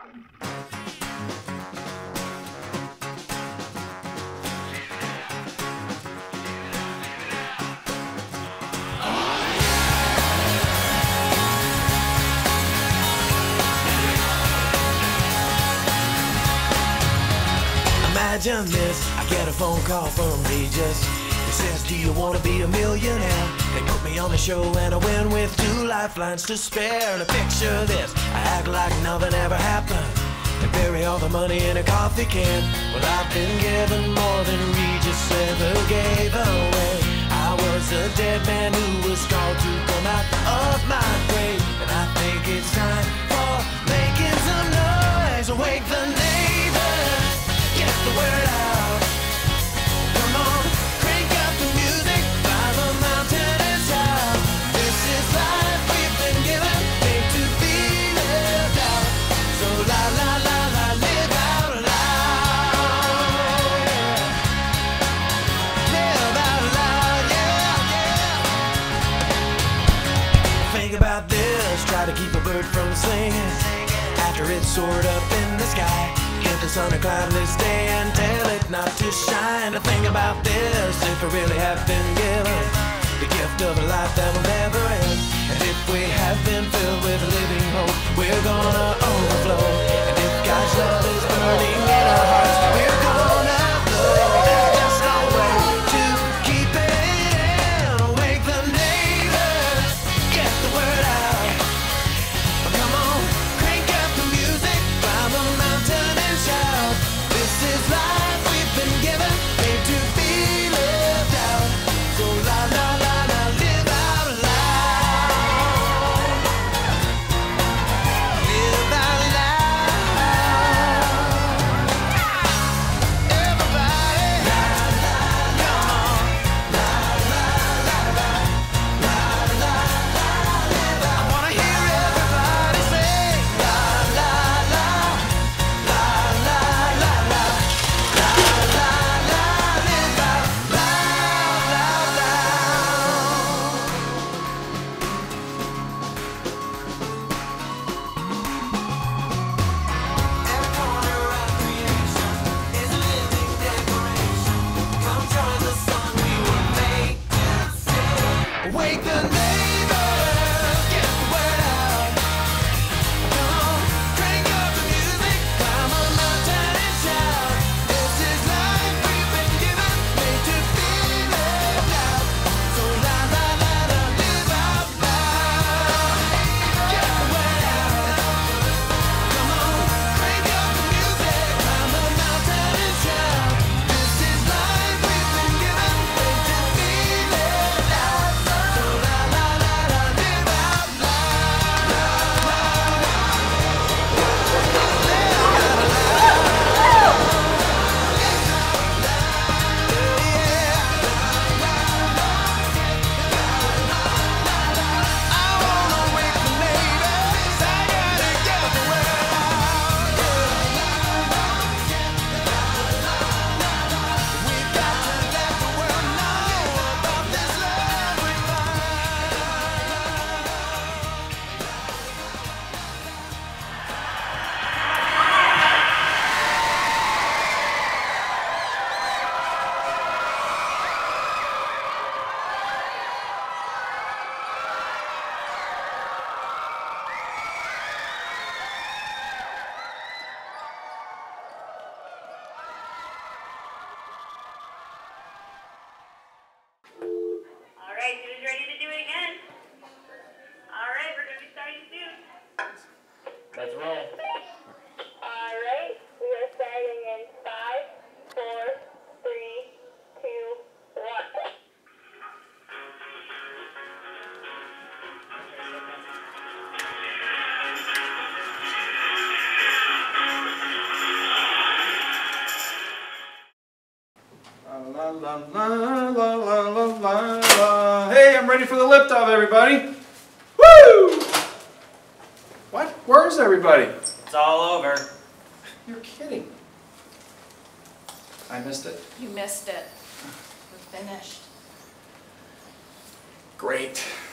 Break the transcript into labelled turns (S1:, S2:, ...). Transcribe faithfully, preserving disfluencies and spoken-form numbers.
S1: Imagine this, I get a phone call from Regis. He says, do you want to be a millionaire? They put me on the show and I win with two lifelines to spare. And a picture this, I act like nothing ever happened and bury all the money in a coffee can. Well, I've been given more than Regis ever gave away. I was a dead man who was called to come out of my grave. And I think it's time for making some noise. Wake the neighbors, get the word out. Come on, crank up the music, climb a mountain and shout. This is life we've been given, made to be lived out. So la la la la, live out loud. Live out loud, yeah, yeah. Think about this, try to keep a bird from singing after it's soared up in the sky. Give the sun a cloudless day and tell it not to shine. To think about this, if we really have been given the gift of a life that will never end, and if we have been filled with living hope, we're gonna overflow. And if God's love is burning in our hearts, we're gonna glow. There's just no way to keep it in. Wake the neighbors, get the word out. Come on, crank up the music, climb a mountain and shout. This is life we've been given, made to be lived out. So la la la la, live out loud. Live out loud. Everybody, la la, come on. La la la la, la la la, live out. I wanna hear everybody say la la la, la la la la, la la la, live out loud, loud, loud. Every corner of creation is a living decoration. Come join the song we were made to sing. Wake the neighbors, get the word out. Come on, crank up the music, climb a mountain and shout. This is life we've been given, made to be lived out. So la la la la, live out loud. Get the word out. Come on, crank up the music, climb a mountain and shout. This is life we've been given, made to be lived out. So la la la la, live out
S2: All right, who's ready to do it again? All right, we're going to be starting soon.
S3: Let's roll.
S2: All right, we are starting in five, four, three, two, one.
S4: La, la, la, la, la, la, la, la. Hey, I'm ready for the LipDub, everybody. Woo! What? Where's everybody?
S3: It's all over.
S4: You're kidding. I missed it.
S5: You missed it. We're finished.
S4: Great.